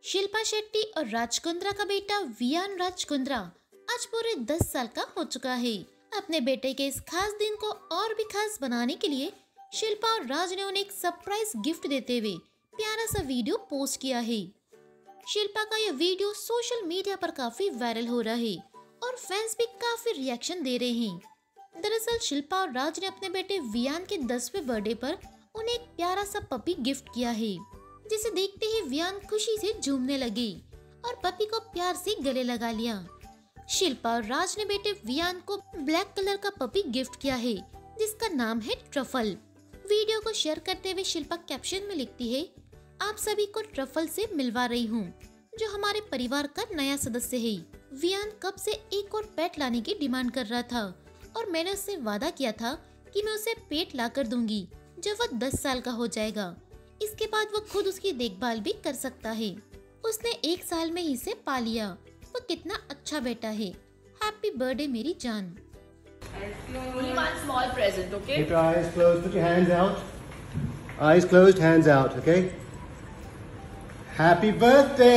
शिल्पा शेट्टी और राज कुंद्रा का बेटा वियान राज कुंद्रा आज पूरे 10 साल का हो चुका है। अपने बेटे के इस खास दिन को और भी खास बनाने के लिए शिल्पा और राज ने उन्हें एक सरप्राइज गिफ्ट देते हुए प्यारा सा वीडियो पोस्ट किया है। शिल्पा का यह वीडियो सोशल मीडिया पर काफी वायरल हो रहा है और फैंस भी काफी रिएक्शन दे रहे हैं। दरअसल शिल्पा और राज ने अपने बेटे वियान के 10वें बर्थडे पर उन्हें एक प्यारा सा पपी गिफ्ट किया है, जिसे देखते ही वियान खुशी से झूमने लगे और पपी को प्यार से गले लगा लिया। शिल्पा और राज ने बेटे वियान को ब्लैक कलर का पपी गिफ्ट किया है, जिसका नाम है ट्रफल। वीडियो को शेयर करते हुए शिल्पा कैप्शन में लिखती है, आप सभी को ट्रफल से मिलवा रही हूँ, जो हमारे परिवार का नया सदस्य है। वियान कब से एक और पेट लाने की डिमांड कर रहा था और मैंने उससे वादा किया था कि मैं उसे पेट ला कर दूंगी जब वह 10 साल का हो जाएगा। इसके बाद वो खुद उसकी देखभाल भी कर सकता है। उसने 1 साल में ही इसे पा लिया। वो कितना अच्छा बेटा है। हैप्पी बर्थडे मेरी जान। Only one small present, okay? Keep your eyes closed. Put your hands out. Eyes closed, hands out. Okay. Happy birthday!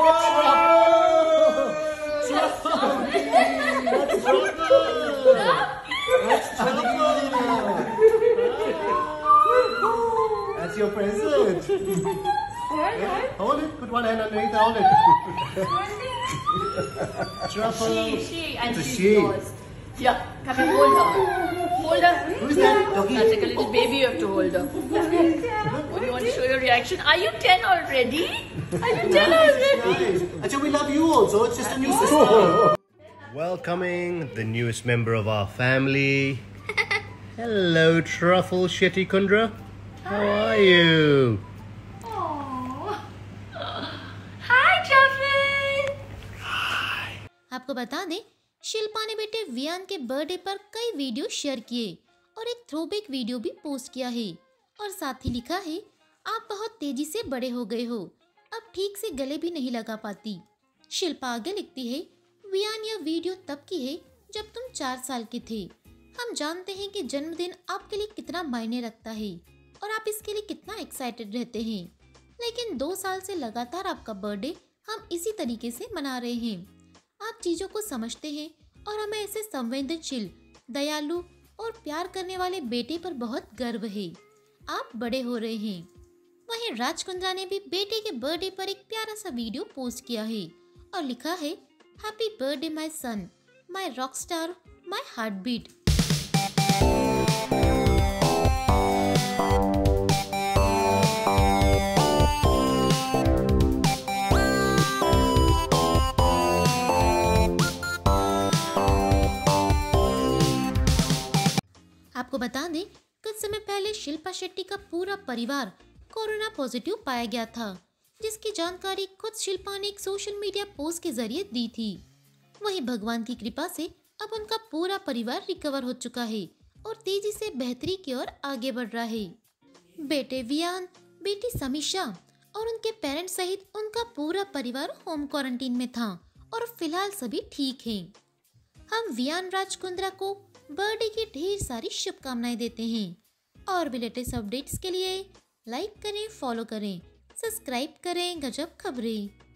That's your present. Hold it. Put one hand underneath. Hold it. Truffle. And It's a she's she. yours. Yeah, come and hold her. Hold her. Who's that? Doggy. That's like a little baby, you have to hold her. What do you want to show your reaction? Are you 10 already? Are you 10 already? Nice. Achha, we love you also. It's just a new sister. Welcoming the newest member of our family. Hello, Truffle Shetty Kundra. How are you? Hi, Truffle. आपको बता दें, शिल्पा ने बेटे वियान के birthday पर कई video share किए और एक थ्रोबैक वीडियो भी पोस्ट किया है और साथ ही लिखा है, आप बहुत तेजी से बड़े हो गए हो, अब ठीक से गले भी नहीं लगा पाती। शिल्पा आगे लिखती है, वियान यह वीडियो तब की है जब तुम 4 साल के थे। हम जानते हैं कि जन्मदिन आपके लिए कितना मायने रखता है और आप इसके लिए कितना एक्साइटेड रहते हैं, लेकिन 2 साल से लगातार आपका बर्थडे हम इसी तरीके से मना रहे हैं। आप चीज़ों को समझते हैं और हमें ऐसे संवेदनशील, दयालु और प्यार करने वाले बेटे पर बहुत गर्व है। आप बड़े हो रहे हैं। वहीं राज कुंद्रा ने भी बेटे के बर्थडे पर एक प्यारा सा वीडियो पोस्ट किया है और लिखा है, happy birthday my son, my rock star, my heart beat. आपको बता दें, कुछ समय पहले शिल्पा शेट्टी का पूरा परिवार कोरोना पॉजिटिव पाया गया था, जिसकी जानकारी खुद शिल्पा ने एक सोशल मीडिया पोस्ट के जरिए दी थी। वहीं भगवान की कृपा से अब उनका पूरा परिवार रिकवर हो चुका है और तेजी से बेहतरी की ओर आगे बढ़ रहा है। बेटे वियान, बेटी समीक्षा और उनके पेरेंट्स सहित उनका पूरा परिवार होम क्वारंटीन में था और फिलहाल सभी ठीक हैं। हम वियान राज कुंद्रा को बर्थडे की ढेर सारी शुभकामनाएं देते हैं और भी लेटेस्ट अपडेट्स के लिए लाइक करें, फॉलो करें, सब्सक्राइब करें गजब खबरें।